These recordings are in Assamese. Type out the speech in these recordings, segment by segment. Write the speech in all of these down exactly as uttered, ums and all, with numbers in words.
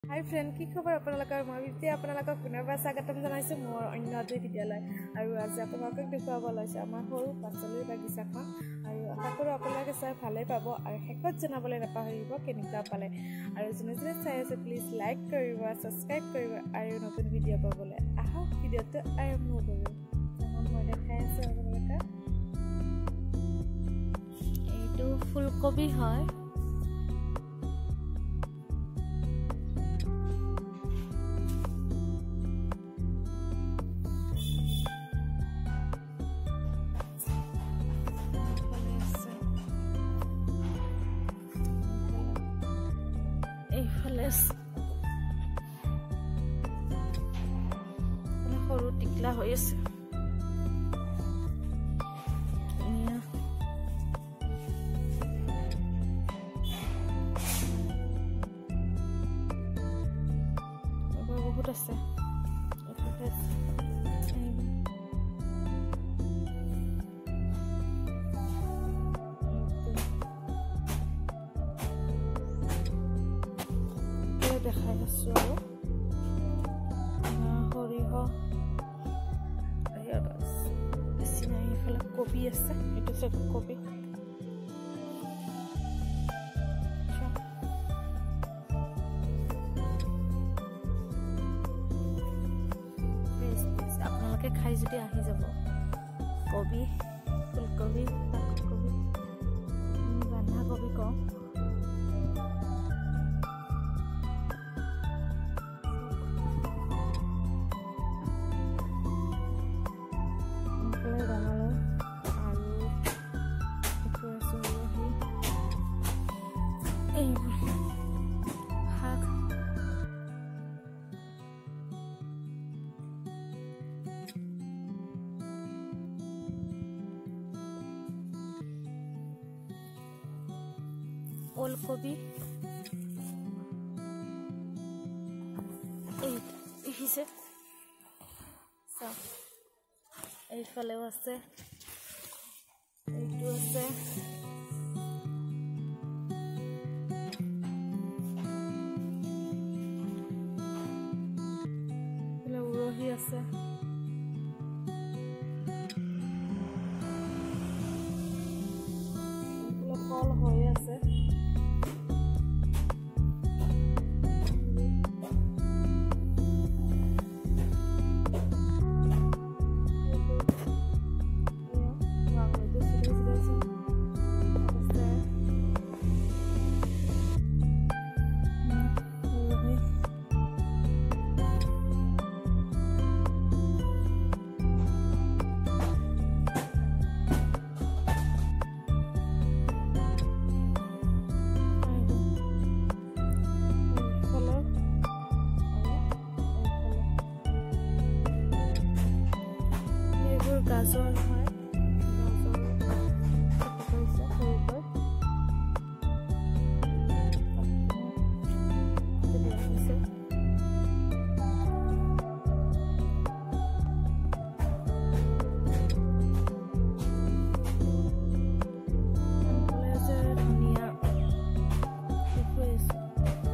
Hi friend, কি খবৰ আপোনালোকৰ? মই বিতি আপোনালোকক পুনৰবাৰ স্বাগতম জনাইছো মোৰ অন্য এটা ভিডিঅ'লৈ। আৰু আজি আপোনালোকক দেখুৱাব লৈছো আমাৰ সৰু পাচলিৰ বাগিচাখন। আৰু আশা কৰোঁ আপোনালোকে চাই ভালেই পাব আৰু শেষত জনাবলৈ নাপাহৰিব কেনেকুৱা পালে। আৰু যোনে যোনে চাই আছে প্লিজ লাইক কৰিব, ছাবস্ক্ৰাইব কৰিব আৰু নতুন ভিডিঅ' পাবলৈ। আহক ভিডিঅ'টো আৰম্ভ কৰোঁ। মই দেখাই আছো আপোনালোকক। এইটো ফুলকবি হয়। সৰু টিকলা হৈ আছে বহুত আছে দেখাই আছো আৰু সৰিয়হ বেছি নাই। এইফালে কবি আছে, এইটো চাইড কবি আপোনালোকে খাই যদি আহি যাব। কবি, ফুলকবি, পাতকবি, বন্ধাকবি কওঁ। শাক ওলকবি এই দেখিছে চব। এইফালেও আছে, এইটো আছে, উৰহি আছে, কল হৈ আছে, গাজৰ হয়, গাজৰ হৈছে সৰুকৈ দিয়া হৈছে। ধনিয়া দেখুৱাইছো।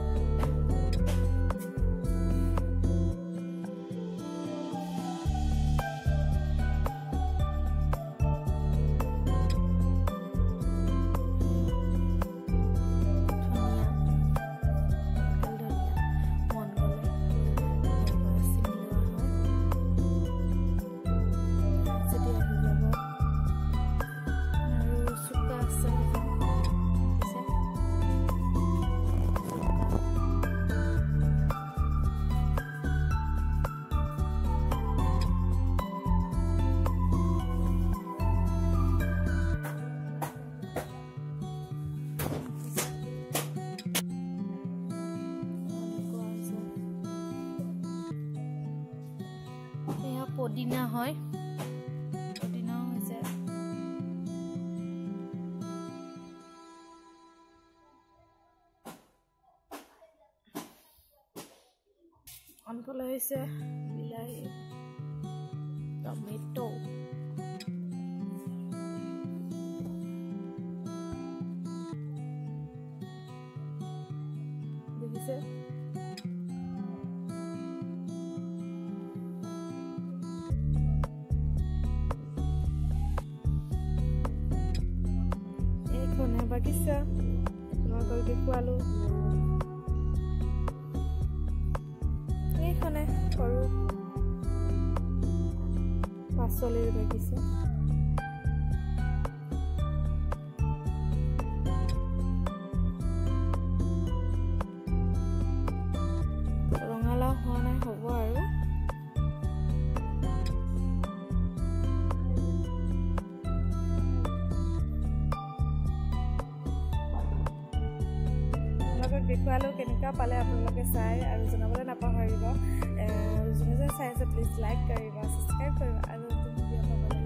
পদিনা হয়, পদিনাও হৈছে। অনফালে হৈছে বিলাহী, টমেটো, দেখিছে বাগিচা তোমালোকক দেখুৱালোঁ। এইখনে সৰু পাচলিৰ বাগিচা। ৰঙালাও হোৱা নাই, হ'ব আৰু। দেখুৱালোঁ কেনেকুৱা পালে আপোনালোকে চাই, আৰু জনাবলৈ নাপাহৰিব। যোনে যোনে চাই আছে প্লিজ লাইক কৰিব, ছাবস্ক্ৰাইব কৰিব, আৰু নতুন ভিডিঅ' পাবলৈ